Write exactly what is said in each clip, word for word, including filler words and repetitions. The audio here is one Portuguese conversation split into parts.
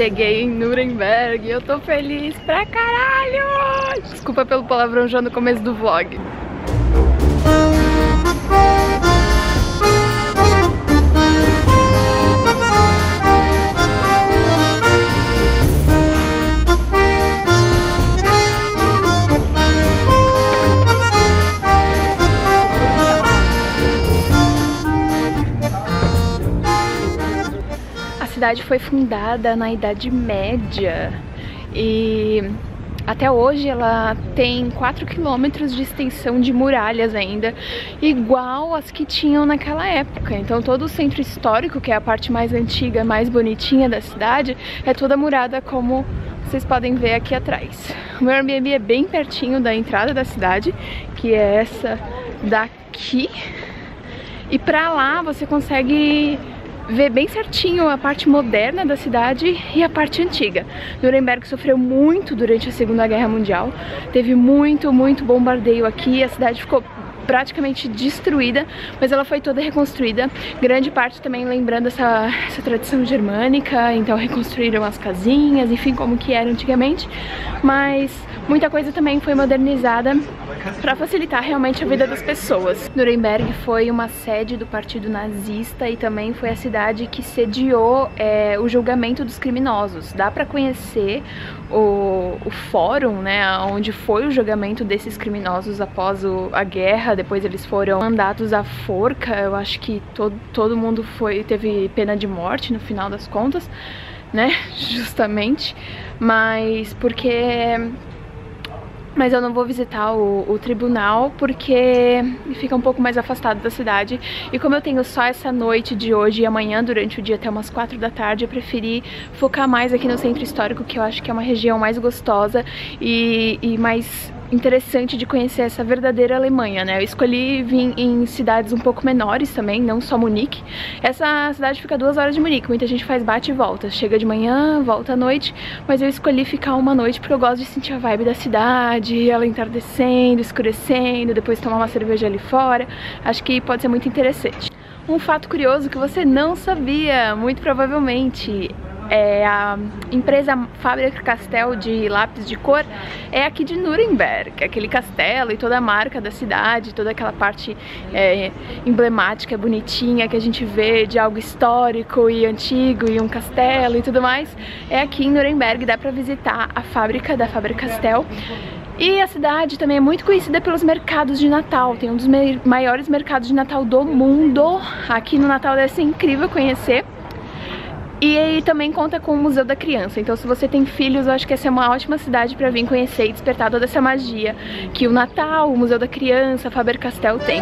Cheguei em Nuremberg e eu tô feliz pra caralho! Desculpa pelo palavrão já no começo do vlog. A cidade foi fundada na Idade Média e até hoje ela tem quatro quilômetros de extensão de muralhas ainda, igual as que tinham naquela época. Então todo o centro histórico, que é a parte mais antiga, mais bonitinha da cidade, é toda murada, como vocês podem ver aqui atrás. O meu Airbnb é bem pertinho da entrada da cidade, que é essa daqui, e pra lá você consegue ver bem certinho a parte moderna da cidade e a parte antiga. Nuremberg sofreu muito durante a Segunda Guerra Mundial, teve muito, muito bombardeio aqui, a cidade ficou praticamente destruída, mas ela foi toda reconstruída, grande parte também lembrando essa, essa tradição germânica, então reconstruíram as casinhas, enfim, como que era antigamente, mas muita coisa também foi modernizada para facilitar realmente a vida das pessoas. Nuremberg foi uma sede do partido nazista e também foi a cidade que sediou é, o julgamento dos criminosos. Dá para conhecer o, o fórum, né, onde foi o julgamento desses criminosos após o, a guerra. Depois eles foram mandados à forca. Eu acho que todo, todo mundo foi, teve pena de morte no final das contas, né, justamente, mas porque... Mas eu não vou visitar o, o tribunal porque fica um pouco mais afastado da cidade. E como eu tenho só essa noite de hoje e amanhã durante o dia até umas quatro da tarde, eu preferi focar mais aqui no centro histórico, que eu acho que é uma região mais gostosa e, e mais interessante de conhecer essa verdadeira Alemanha, né? Eu escolhi vir em cidades um pouco menores também, não só Munique. Essa cidade fica a duas horas de Munique, muita gente faz bate e volta, chega de manhã, volta à noite, mas eu escolhi ficar uma noite porque eu gosto de sentir a vibe da cidade, ela entardecendo, escurecendo, depois tomar uma cerveja ali fora. Acho que pode ser muito interessante. Um fato curioso que você não sabia, muito provavelmente, é a empresa Faber-Castell de lápis de cor é aqui de Nuremberg, aquele castelo e toda a marca da cidade, toda aquela parte é, emblemática, bonitinha que a gente vê de algo histórico e antigo e um castelo e tudo mais, é aqui em Nuremberg. Dá pra visitar a fábrica da Faber-Castell. E a cidade também é muito conhecida pelos mercados de Natal, tem um dos maiores mercados de Natal do mundo. Aqui no Natal deve ser incrível conhecer. E aí também conta com o Museu da Criança, então se você tem filhos, eu acho que essa é uma ótima cidade para vir conhecer e despertar toda essa magia que o Natal, o Museu da Criança, Faber-Castell tem.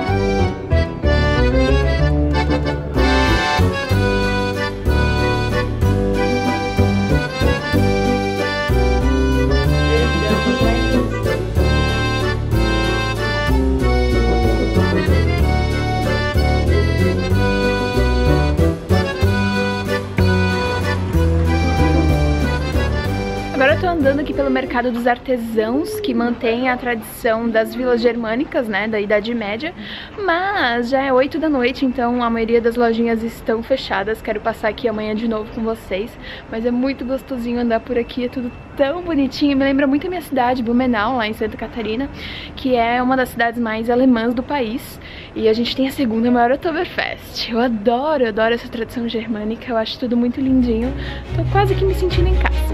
Agora eu tô andando aqui pelo mercado dos artesãos, que mantém a tradição das vilas germânicas, né, da Idade Média, mas já é oito da noite, então a maioria das lojinhas estão fechadas. Quero passar aqui amanhã de novo com vocês, mas é muito gostosinho andar por aqui, é tudo tão bonitinho, me lembra muito a minha cidade, Blumenau, lá em Santa Catarina, que é uma das cidades mais alemãs do país, e a gente tem a segunda maior Oktoberfest. Eu adoro, eu adoro essa tradição germânica, eu acho tudo muito lindinho, tô quase que me sentindo em casa.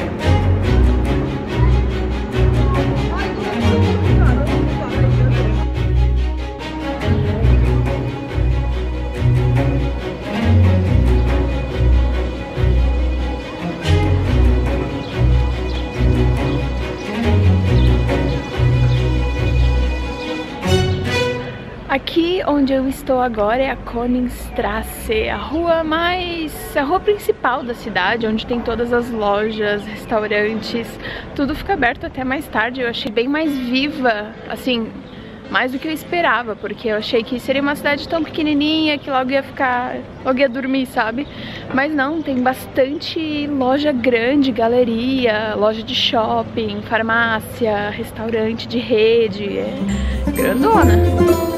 Aqui onde eu estou agora é a Königstrasse, a rua mais... a rua principal da cidade, onde tem todas as lojas, restaurantes, tudo fica aberto até mais tarde. Eu achei bem mais viva, assim, mais do que eu esperava, porque eu achei que seria uma cidade tão pequenininha que logo ia ficar, logo ia dormir, sabe? Mas não, tem bastante loja grande, galeria, loja de shopping, farmácia, restaurante de rede, é grandona.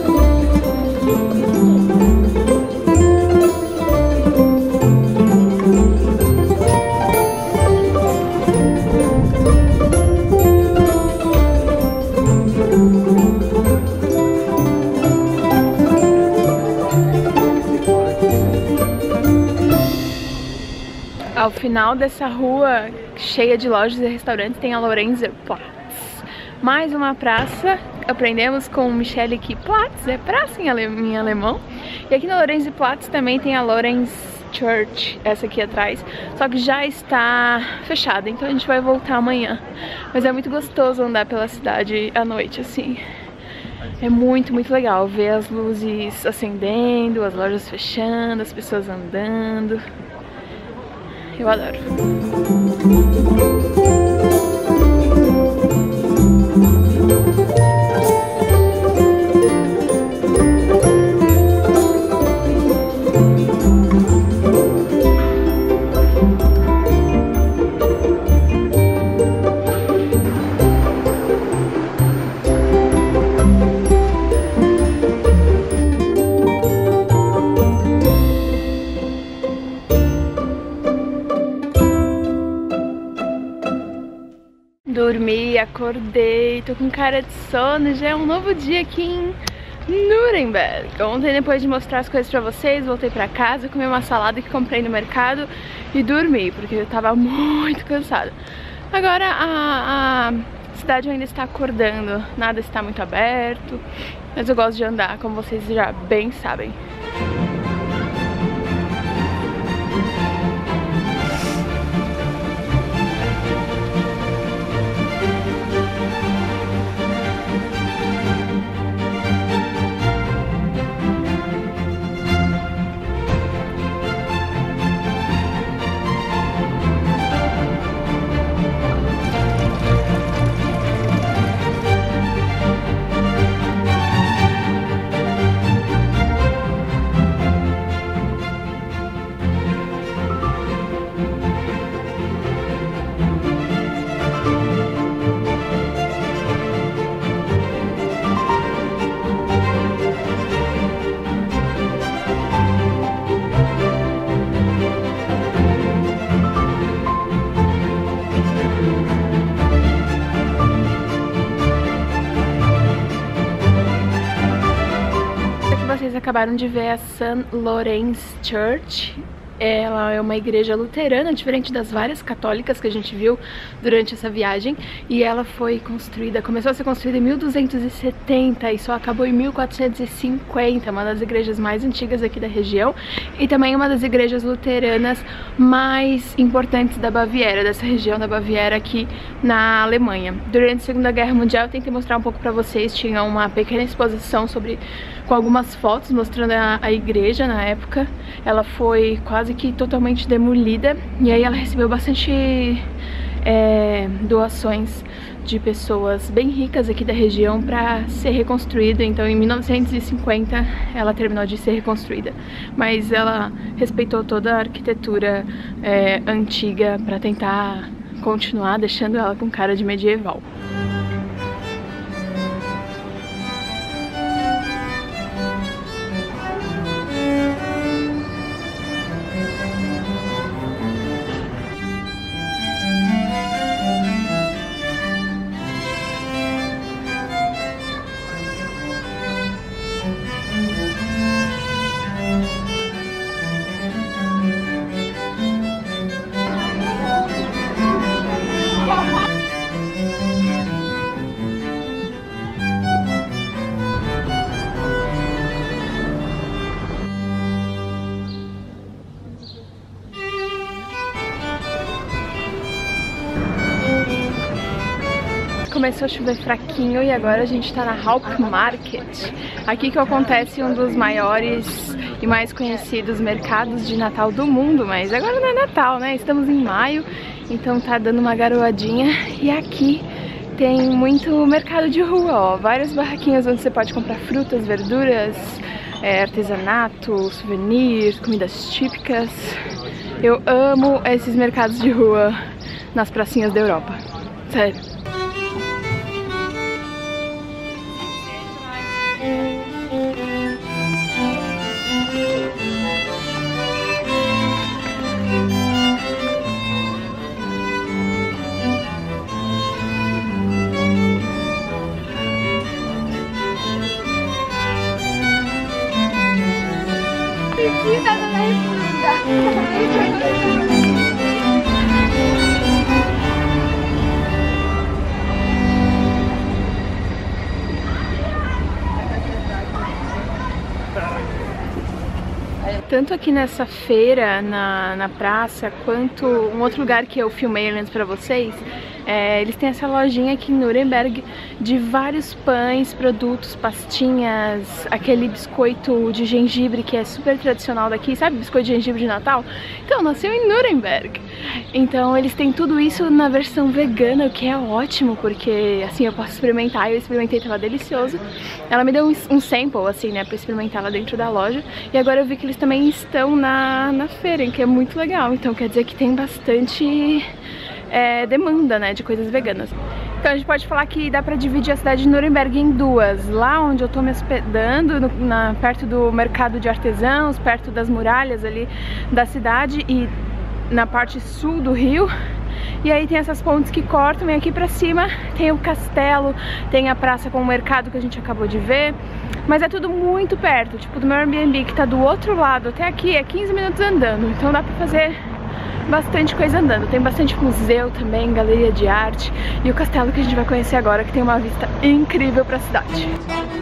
Ao final dessa rua cheia de lojas e restaurantes tem a Lorenzer Platz. Mais uma praça, aprendemos com Michelle que Platz é praça em, ale em alemão. E aqui na Lorenzer Platz também tem a Lorenz Church, essa aqui atrás, só que já está fechada, então a gente vai voltar amanhã. Mas é muito gostoso andar pela cidade à noite, assim. É muito, muito legal ver as luzes acendendo, as lojas fechando, as pessoas andando. Eu adoro. Dormi, acordei, tô com cara de sono, já é um novo dia aqui em Nuremberg. Ontem, depois de mostrar as coisas pra vocês, voltei pra casa, comi uma salada que comprei no mercado e dormi, porque eu tava muito cansada. Agora a, a cidade ainda está acordando, nada está muito aberto, mas eu gosto de andar, como vocês já bem sabem. Vocês acabaram de ver a Saint Lorenz Church. Ela é uma igreja luterana, diferente das várias católicas que a gente viu durante essa viagem. E ela foi construída, começou a ser construída em mil duzentos e setenta e só acabou em mil quatrocentos e cinquenta, uma das igrejas mais antigas aqui da região. E também uma das igrejas luteranas mais importantes da Baviera, dessa região da Baviera aqui na Alemanha. Durante a Segunda Guerra Mundial, eu tentei mostrar um pouco pra vocês, tinha uma pequena exposição sobre, com algumas fotos mostrando a, a igreja na época. Ela foi quase que totalmente demolida e aí ela recebeu bastante é, doações de pessoas bem ricas aqui da região para ser reconstruída. Então em mil novecentos e cinquenta ela terminou de ser reconstruída, mas ela respeitou toda a arquitetura é, antiga para tentar continuar deixando ela com cara de medieval. Começou a chover fraquinho e agora a gente tá na Hauptmarket. Aqui que acontece um dos maiores e mais conhecidos mercados de Natal do mundo, mas agora não é Natal, né? Estamos em maio, então tá dando uma garoadinha. E aqui tem muito mercado de rua, ó, várias barraquinhas onde você pode comprar frutas, verduras, é, artesanato, souvenirs, comidas típicas. Eu amo esses mercados de rua nas pracinhas da Europa, sério. Precisa da tanto aqui nessa feira, na, na praça, quanto um outro lugar que eu filmei antes pra vocês, é, eles têm essa lojinha aqui em Nuremberg de vários pães, produtos, pastinhas, aquele biscoito de gengibre que é super tradicional daqui, sabe? Biscoito de gengibre de Natal? Então, nasceu em Nuremberg. Então, eles têm tudo isso na versão vegana, o que é ótimo, porque assim eu posso experimentar. Eu experimentei, tava delicioso. Ela me deu um, um sample, assim, né, pra experimentar lá dentro da loja. E agora eu vi que eles também estão na, na feira, que é muito legal. Então, quer dizer que tem bastante é, demanda, né, de coisas veganas. Então a gente pode falar que dá pra dividir a cidade de Nuremberg em duas. Lá onde eu tô me hospedando, no, na, perto do mercado de artesãos, perto das muralhas ali da cidade e na parte sul do rio. E aí tem essas pontes que cortam e aqui pra cima tem o castelo, tem a praça com o mercado que a gente acabou de ver. Mas é tudo muito perto, tipo do meu Airbnb que tá do outro lado até aqui é quinze minutos andando. Então dá pra fazer bastante coisa andando. Tem bastante museu também, galeria de arte e o castelo que a gente vai conhecer agora, que tem uma vista incrível pra cidade.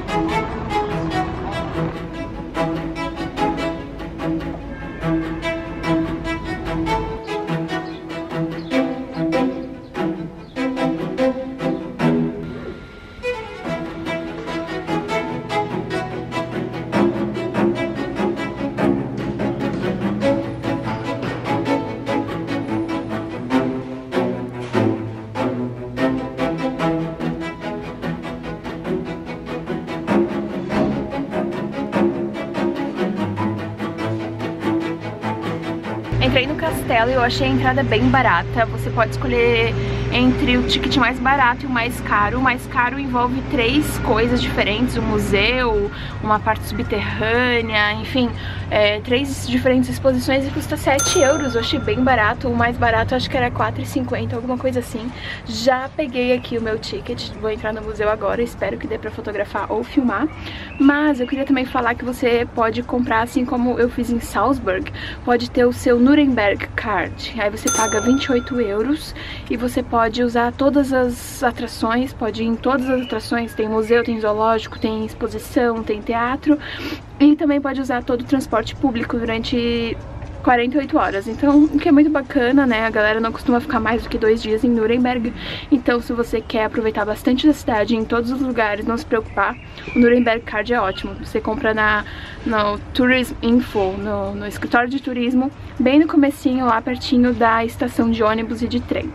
Entrei no castelo e eu achei a entrada bem barata. Você pode escolher entre o ticket mais barato e o mais caro. O mais caro envolve três coisas diferentes: um museu, uma parte subterrânea, enfim, é, três diferentes exposições e custa sete euros. Eu achei bem barato. O mais barato acho que era quatro e cinquenta, alguma coisa assim. Já peguei aqui o meu ticket, vou entrar no museu agora, espero que dê pra fotografar ou filmar. Mas eu queria também falar que você pode comprar, assim como eu fiz em Salzburg, pode ter o seu Nuremberg Card. Aí você paga vinte e oito euros e você pode usar todas as atrações, pode ir em todas as atrações, tem museu, tem zoológico, tem exposição, tem teatro e também pode usar todo o transporte público durante quarenta e oito horas, então o que é muito bacana, né? A galera não costuma ficar mais do que dois dias em Nuremberg, então se você quer aproveitar bastante da cidade em todos os lugares, não se preocupar, o Nuremberg Card é ótimo. Você compra na, no Tourism Info, no, no escritório de turismo, bem no comecinho, lá pertinho da estação de ônibus e de trem.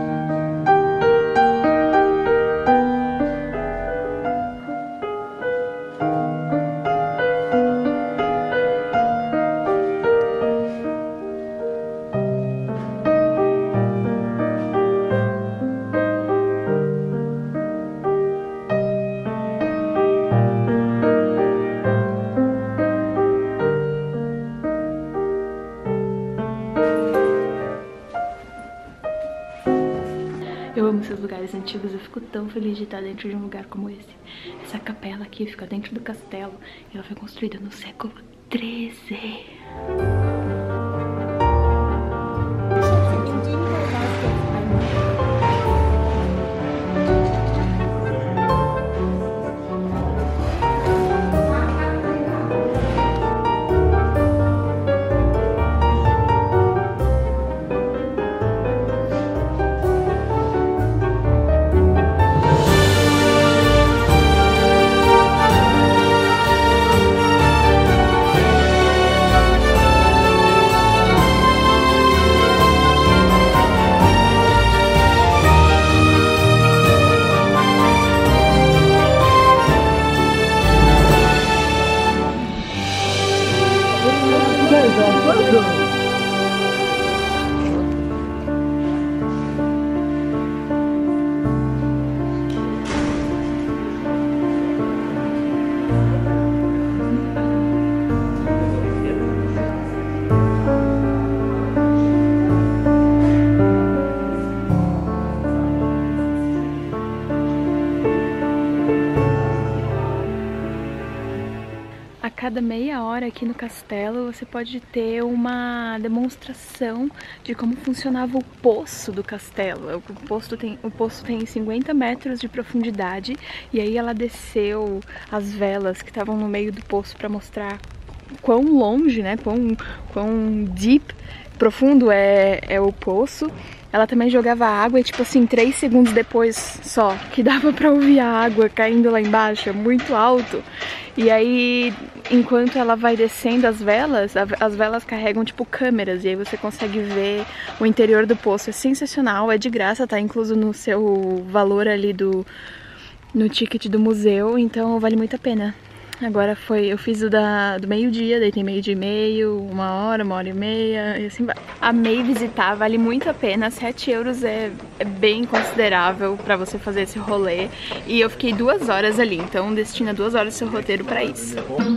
Eu amo esses lugares antigos, eu fico tão feliz de estar dentro de um lugar como esse. Essa capela aqui fica dentro do castelo e ela foi construída no século treze. A cada meia hora aqui no castelo você pode ter uma demonstração de como funcionava o poço do castelo. O poço tem, o poço tem cinquenta metros de profundidade e aí ela desceu as velas que estavam no meio do poço para mostrar quão longe, né, quão, quão deep, profundo é, é o poço. Ela também jogava água e, tipo assim, três segundos depois só, que dava pra ouvir a água caindo lá embaixo, é muito alto. E aí, enquanto ela vai descendo as velas, as velas carregam, tipo, câmeras, e aí você consegue ver o interior do poço. É sensacional, é de graça, tá incluso no seu valor ali do... no ticket do museu, então vale muito a pena. Agora foi, eu fiz o da, do meio-dia, daí tem meio-dia e meio, uma hora, uma hora e meia, e assim vai. Amei visitar, vale muito a pena, sete euros é, é bem considerável pra você fazer esse rolê. E eu fiquei duas horas ali, então destina duas horas do seu roteiro pra isso.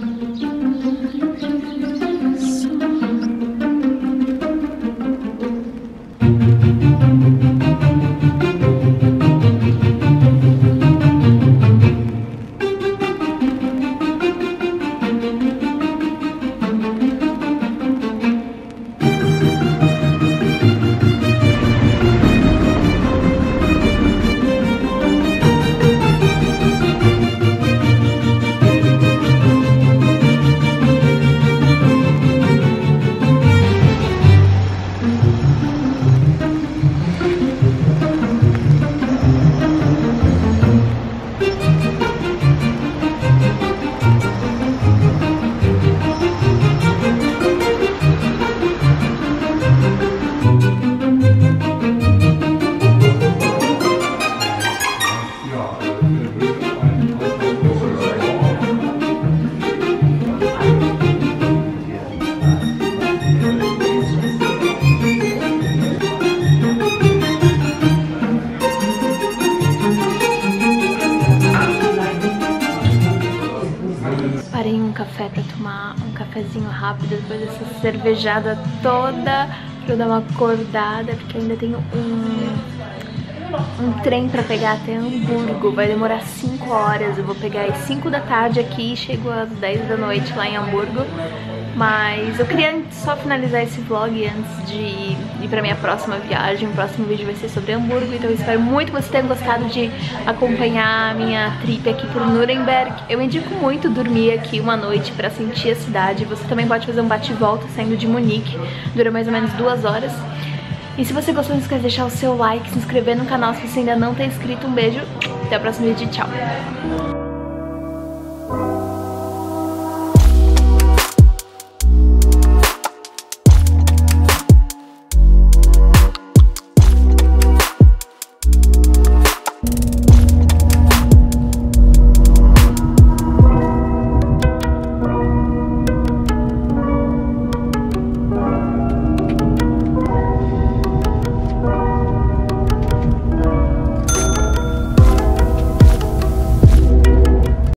Parei em um café pra tomar um cafezinho rápido depois dessa cervejada toda, pra eu dar uma acordada, porque eu ainda tenho um, um trem pra pegar até Hamburgo. Vai demorar cinco horas, eu vou pegar às cinco da tarde aqui e chego às dez da noite lá em Hamburgo. Mas eu queria só finalizar esse vlog antes de ir pra minha próxima viagem. O próximo vídeo vai ser sobre Hamburgo, então eu espero muito que você tenha gostado de acompanhar a minha trip aqui por Nuremberg. Eu indico muito dormir aqui uma noite pra sentir a cidade. Você também pode fazer um bate-volta saindo de Munique, dura mais ou menos duas horas. E se você gostou, não esquece de deixar o seu like, se inscrever no canal se você ainda não está inscrito. Um beijo, até o próximo vídeo, tchau!